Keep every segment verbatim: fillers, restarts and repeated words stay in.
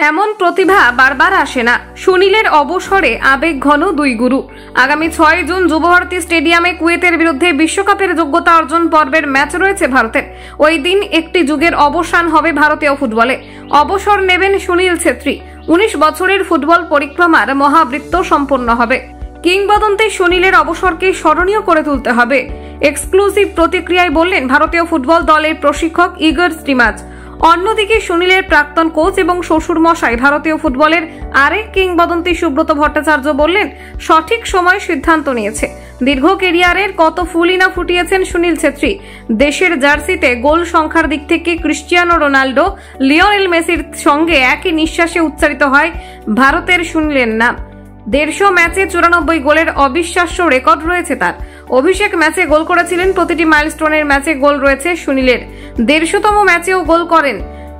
এমন প্রতিভা বারবার আসে না। সুনীলের অবসরে আবেগ ঘন দুই গুরু। আগামী ছয় জুন যুবভারতী স্টেডিয়ামে কুয়েতের বিরুদ্ধে বিশ্বকাপের যোগ্যতা অর্জন পর্বের ম্যাচ রয়েছে ভারতের। ওই দিন একটি যুগের অবসান হবে ভারতীয় ফুটবলে। অবসর নেবেন সুনীল ছেত্রী। উনিশ বছরের ফুটবল পরিক্রমার মহাবৃত্ত সম্পন্ন হবে। কিংবদন্তি সুনীলের অবসরকে স্মরণীয় করে তুলতে হবে। এক্সক্লুসিভ প্রতিক্রিয়ায় বললেন ভারতীয় ফুটবল দলের প্রশিক্ষক ইগর স্টিমাচ। অন্যদিকে সুনীলের প্রাক্তন কোচ এবং শ্বশুর মশাই ভারতীয় ফুটবলের আরেক কিংবদন্তি সুব্রত ভট্টাচার্য বললেন, সঠিক সময় সিদ্ধান্ত নিয়েছে। দীর্ঘ কেরিয়ারের কত ফুলই না ফুটিয়েছেন সুনীল ছেত্রী। দেশের জার্সিতে গোল সংখ্যার দিক থেকে ক্রিস্টিয়ানো রোনাল্ডো, লিওনেল মেসির সঙ্গে একই নিঃশ্বাসে উচ্চারিত হয় ভারতের সুনীলের নাম। দেড়শো ম্যাচে চুরানব্বই গোলের অবিশ্বাস্য রেকর্ড রয়েছে তার। অভিষেক ম্যাচে গোল করেছিলেন, প্রতিটি মাইলস্টোনের ম্যাচে গোল রয়েছে সুনীলের। দেড়শোতম ম্যাচেও গোল করেন।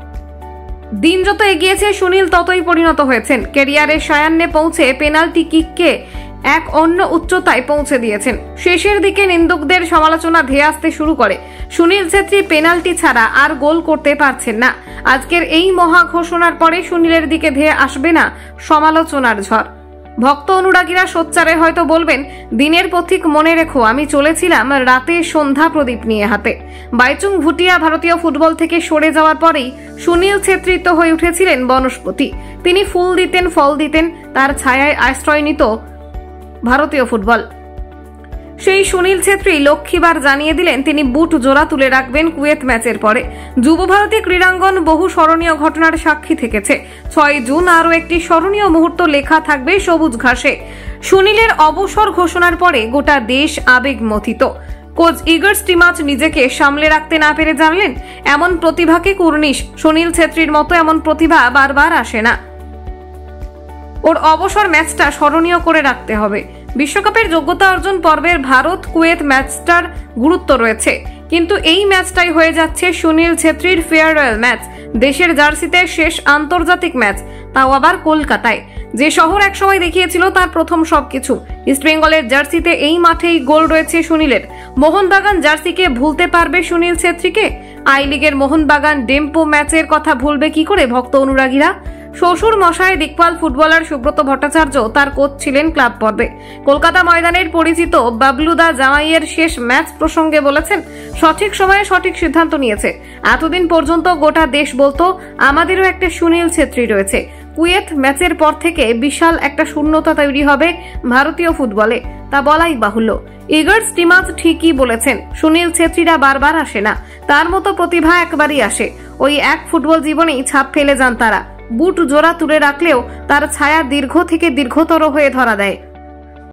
দিন যত এগিয়েছে সুনীল ততই পরিণত হয়েছেন। ক্যারিয়ারের সায়ান্নে পৌঁছে পেনাল্টি কিককে এক অন্য উচ্চতায় পৌঁছে দিয়েছেন। শেষের দিকে নিন্দুকদের সমালোচনা ধেয়ে আসতে শুরু করে। সুনীল ছেত্রী পেনাল্টি ছাড়া আর গোল করতে পারছেন না। আজকের এই মহা ঘোষণার পরে সুনীলের দিকে ধেয়ে আসবে না সমালোচনার ঝড়। ভক্ত অনুরাগীরা সোচ্চারে হয়তো বলবেন, দিনের পথিক মনে রেখো, আমি চলেছিলাম রাতে সন্ধ্যা প্রদীপ নিয়ে হাতে। বাইচুং ভুটিয়া ভারতীয় ফুটবল থেকে সরে যাওয়ার পরেই সুনীল ছেত্রী তো হয়ে উঠেছিলেন বনস্পতি। তিনি ফুল দিতেন, ফল দিতেন, তার ছায়ায় আশ্রয় নিত ভারতীয় ফুটবল। সেই সুনীল ছেত্রী লক্ষ্মীবার জানিয়ে দিলেন তিনি বুট জোড়া তুলে রাখবেন কুয়েত ম্যাচের পরে। যুবভারতী ক্রীড়াঙ্গন বহু স্মরণীয় ঘটনার সাক্ষী থেকেছে। ছয় জুন আরও একটি স্মরণীয় মুহূর্ত লেখা থাকবে সবুজ ঘাসে। সুনীলের অবসর ঘোষণার পরে গোটা দেশ আবেগ মথিত। কোচ ইগর স্টিমাচ নিজেকে সামলে রাখতে না পেরে জানলেন, এমন প্রতিভাকে কুর্নিশ। সুনীল ছেত্রীর মতো এমন প্রতিভা বারবার আসে না। ওর অবসর ম্যাচটা স্মরণীয় করে রাখতে হবে। বিশ্বকাপের যোগ্যতা অর্জন পর্বের ভারত কুয়েত ম্যাচটার গুরুত্ব রয়েছে, কিন্তু এই ম্যাচটাই হয়ে যাচ্ছে সুনীল ছেত্রীর ফেয়ারওয়েল ম্যাচ। দেশের জার্সিতে শেষ আন্তর্জাতিক ম্যাচ, তাও আবার কলকাতায়, যে শহর একসময় দেখিয়েছিল তার প্রথম সবকিছু। ইস্টবেঙ্গলের জার্সিতে এই মাঠেই গোল রয়েছে সুনীলের। মোহনবাগান জার্সিকে ভুলতে পারবে সুনীল ছেত্রীকে? আই লিগের মোহনবাগান ডেম্পো ম্যাচের কথা ভুলবে কি করে ভক্ত অনুরাগীরা? শ্বশুর মশাই দিকপাল ফুটবলার সুব্রত ভট্টাচার্য তার কোচ ছিলেন ক্লাব পর্বে। কলকাতা ময়দানের পরিচিত বাবলুদা জামাইয়ের শেষ ম্যাচ প্রসঙ্গে বলেছেন, সঠিক সময়ে সঠিক সিদ্ধান্ত নিয়েছে। এতদিন পর্যন্ত গোটা দেশ বলতো আমাদেরও একটা সুনীল ছেত্রী রয়েছে। কুয়েত ম্যাচের পর থেকে বিশাল একটা শূন্যতা তৈরি হবে ভারতীয় ফুটবলে, তা বলাই বাহুল্য। ইগর স্টিমাচ ঠিকই বলেছেন, সুনীল ছেত্রীরা বারবার আসে না, তার মতো প্রতিভা একবারই আসে। ওই এক ফুটবল জীবনেই ছাপ ফেলে যান তারা। বুট জোড়া তুলে রাখলেও তার ছায়া দীর্ঘ থেকে দীর্ঘতর হয়ে ধরা দেয়।